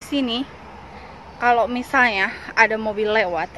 sini kalau misalnya ada mobil lewat.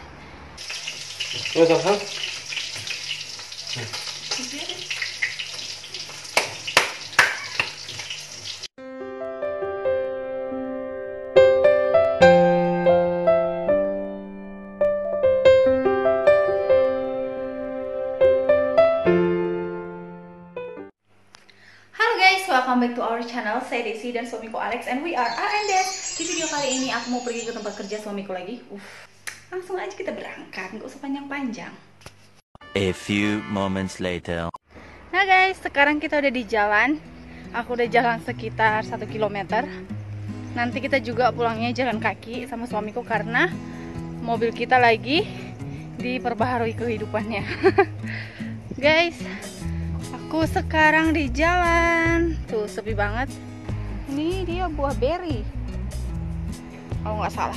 Welcome back to our channel. Saya Desi dan suamiku Alex and we are R&S. Di video kali ini aku mau pergi ke tempat kerja suamiku lagi. Langsung aja kita berangkat, nggak usah panjang-panjang. A few moments later. Nah guys, sekarang kita udah di jalan. Aku udah jalan sekitar 1 km. Nanti kita juga pulangnya jalan kaki sama suamiku karena mobil kita lagi diperbaharui kehidupannya. Guys, aku sekarang di jalan. Tuh sepi banget. Ini dia buah beri, kalau nggak salah.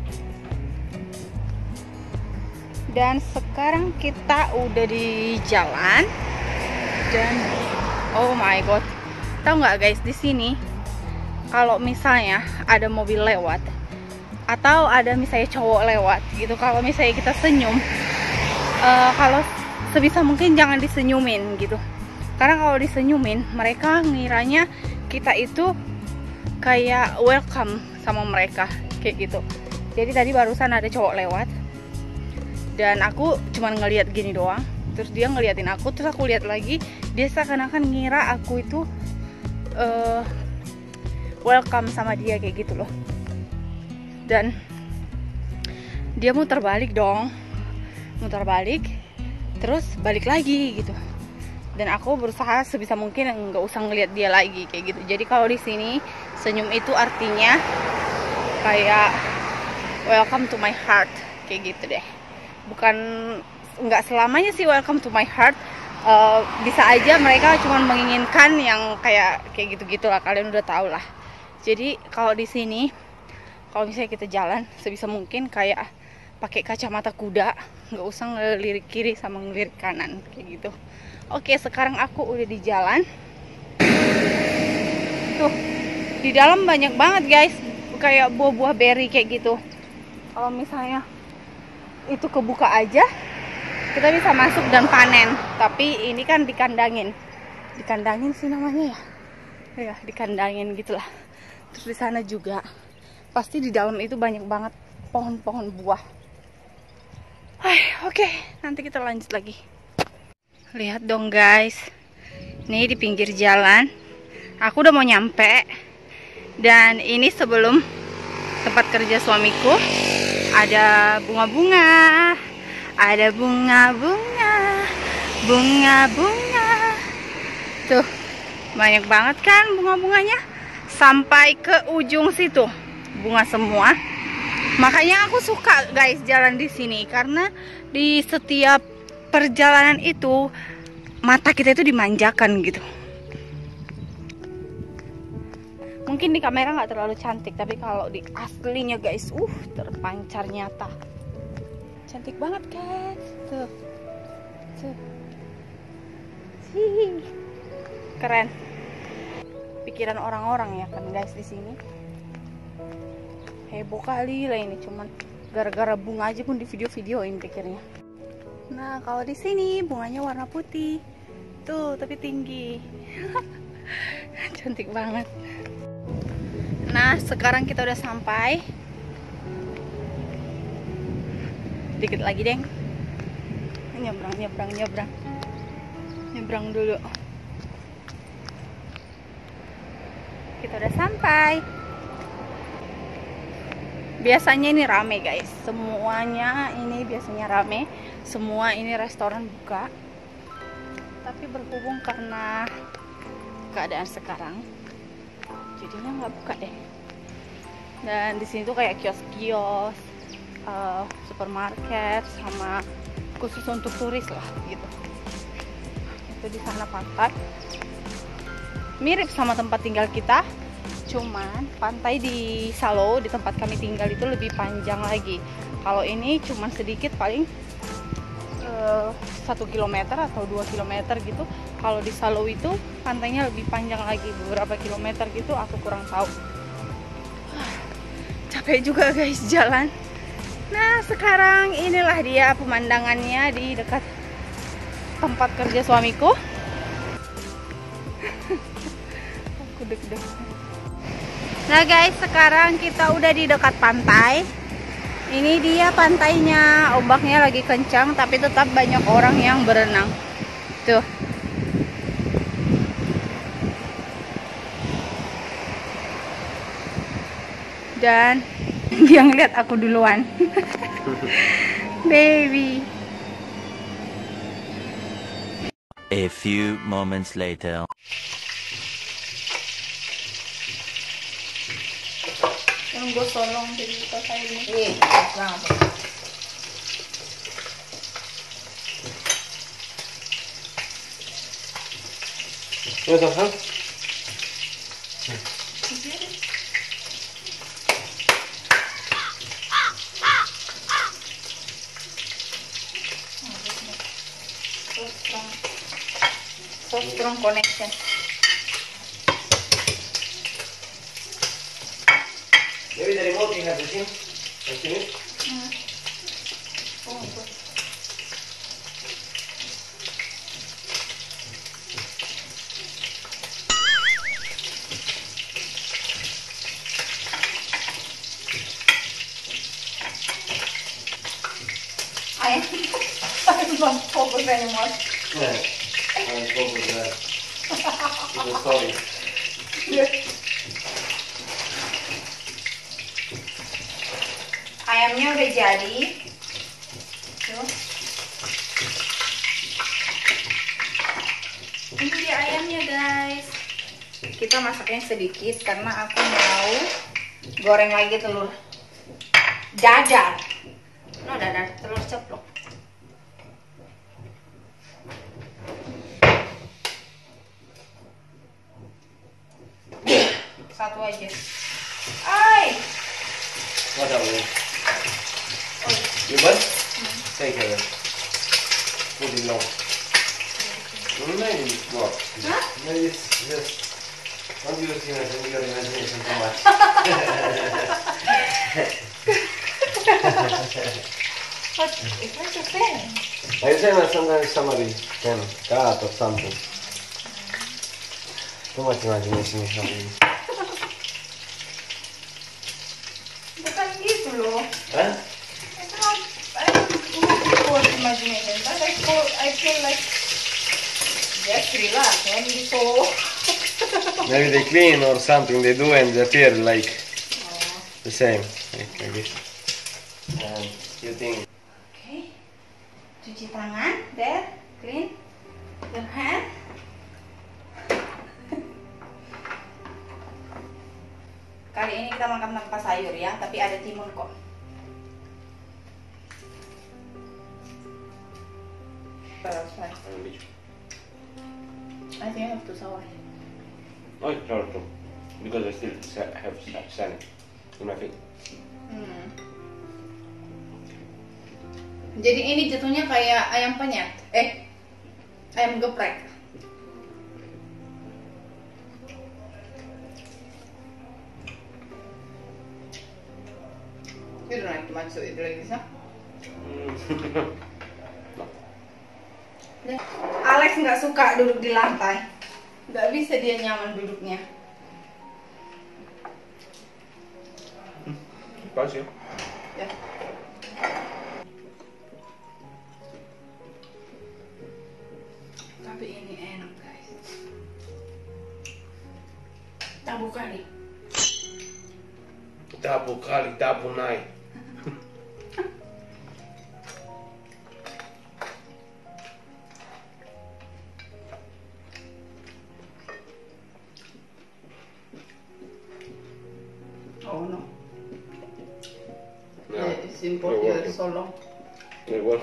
Dan sekarang kita udah di jalan. Dan oh my god, tahu nggak guys, di sini kalau misalnya ada mobil lewat atau ada misalnya cowok lewat gitu, kalau misalnya kita senyum, kalau sebisa mungkin jangan disenyumin gitu. Karena kalau disenyumin, mereka ngiranya kita itu kayak welcome sama mereka, kayak gitu. Jadi tadi barusan ada cowok lewat, dan aku cuman ngeliat gini doang. Terus dia ngeliatin aku, terus aku lihat lagi. Dia seakan-akan ngira aku itu welcome sama dia, kayak gitu loh. Dan dia muter balik dong, muter balik, terus balik lagi gitu. Dan aku berusaha sebisa mungkin nggak usah ngeliat dia lagi, kayak gitu. Jadi kalau di sini senyum itu artinya kayak welcome to my heart, kayak gitu deh. Bukan, nggak selamanya sih welcome to my heart. Bisa aja mereka cuma menginginkan yang kayak gitu-gitu lah. Kalian udah tau lah. Jadi kalau di sini, kalau misalnya kita jalan sebisa mungkin kayak pakai kacamata kuda, nggak usah ngelirik kiri sama ngelirik kanan, kayak gitu. Oke, sekarang aku udah di jalan. Tuh, di dalam banyak banget guys, kayak buah-buah beri kayak gitu. Kalau misalnya itu kebuka aja, kita bisa masuk dan panen. Tapi ini kan dikandangin sih namanya ya. Ya, dikandangin gitulah. Terus di sana juga pasti di dalam itu banyak banget pohon-pohon buah. Oke, nanti kita lanjut lagi. Lihat dong guys, ini di pinggir jalan. Aku udah mau nyampe. Dan ini sebelum tempat kerja suamiku. Ada bunga-bunga, ada bunga-bunga, bunga-bunga. Tuh, banyak banget kan bunga-bunganya. Sampai ke ujung situ, bunga semua. Makanya aku suka guys jalan di sini, karena di setiap perjalanan itu mata kita itu dimanjakan gitu. Mungkin di kamera nggak terlalu cantik, tapi kalau di aslinya guys, terpancar nyata. Cantik banget guys. Tuh. Keren. Pikiran orang-orang ya kan guys di sini. Heboh kali lah ini, cuman gara-gara bunga aja pun di video-videoin pikirnya. Nah, kalau di sini bunganya warna putih. Tuh, tapi tinggi. Cantik banget. Nah, sekarang kita udah sampai. Dikit lagi, Deng. Nyebrang dulu. Kita udah sampai. Biasanya ini rame guys, semuanya ini biasanya rame, semua ini restoran buka. Tapi berhubung karena keadaan sekarang, jadinya nggak buka deh. Dan di sini tuh kayak kios-kios, supermarket, sama khusus untuk turis lah gitu. Itu di sana pantai, mirip sama tempat tinggal kita. Cuman pantai di Salo, di tempat kami tinggal itu lebih panjang lagi. Kalau ini cuman sedikit, paling 1 kilometer atau 2 kilometer gitu. Kalau di Salo itu pantainya lebih panjang lagi, beberapa kilometer gitu, aku kurang tahu. capek juga guys jalan. Nah sekarang inilah dia pemandangannya di dekat tempat kerja suamiku. Aku deg-degan. Nah guys, sekarang kita udah di dekat pantai. Ini dia pantainya, ombaknya lagi kencang tapi tetap banyak orang yang berenang. Tuh. Dan dia ngeliat aku duluan. Baby. A few moments later. Yang gue solong jadi selesai ini. So strong connection. Maybe the remote you have the same. Have you seen it? Oh, good. I don't focus anymore. Yeah. I'm focused with that. With the story. Ayamnya udah jadi. Tuh. Ini dia ayamnya guys. Kita masaknya sedikit karena aku mau goreng lagi telur dadar. No dadar, telur ceplok. Satu aja. Ay. What are we? Oh. You want? Take it. Put it low. Maybe it's not. Huh? Maybe it's just. Don't use your imagination too much. But it's not the same. I say that sometimes somebody can cut or something. Too much imagination is not easy. Bukan gitu loh. Huh? It's not. I don't for imagination, but I feel like just relax. Don't be so. Maybe they clean or something they do and they appear like the same. Like this. And you think. Okay. Cuci tangan. There. Clean your hand. Kali ini kita makan tanpa sayur ya, tapi ada timun kok. I think I have to sour. Oh, sure, true. Because I still have sand in my feet. Jadi ini jatuhnya kayak ayam penyet. Ayam geprek. You don't like much to eat like this, huh? Alex nggak suka duduk di lantai. Nggak bisa dia nyaman duduknya. Pas ya? Ya. Tapi ini enak guys. Tabu kari. Tabu kali, tabu nai. Oh no. No, It's important working. so long. It was.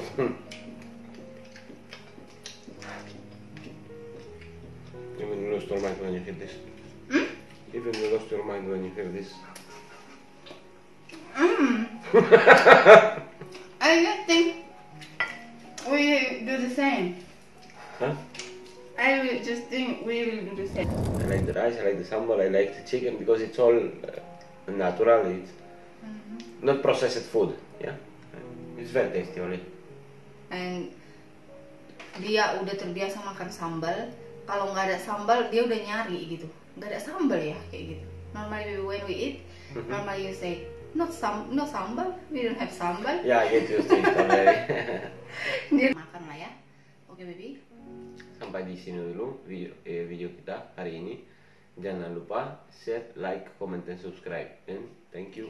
Even you lost your mind when you hear this. Even you lost your mind when you hear this. I just think we do the same. Huh? I will just think we will do the same. I like the rice, I like the sambal, I like the chicken because it's all natural. It's Not processed food, yeah. It's very tasty only. And dia udah terbiasa makan sambal. Kalau nggak ada sambal dia udah nyari gitu. Nggak ada sambal ya kayak gitu. Normally when we eat, normally you say no sambal, we don't have sambal. Yeah, I get used to it already. Dia makan lah ya. Oke baby. Sampai di sini dulu video kita hari ini. Jangan lupa share, like, comment, dan subscribe. And thank you.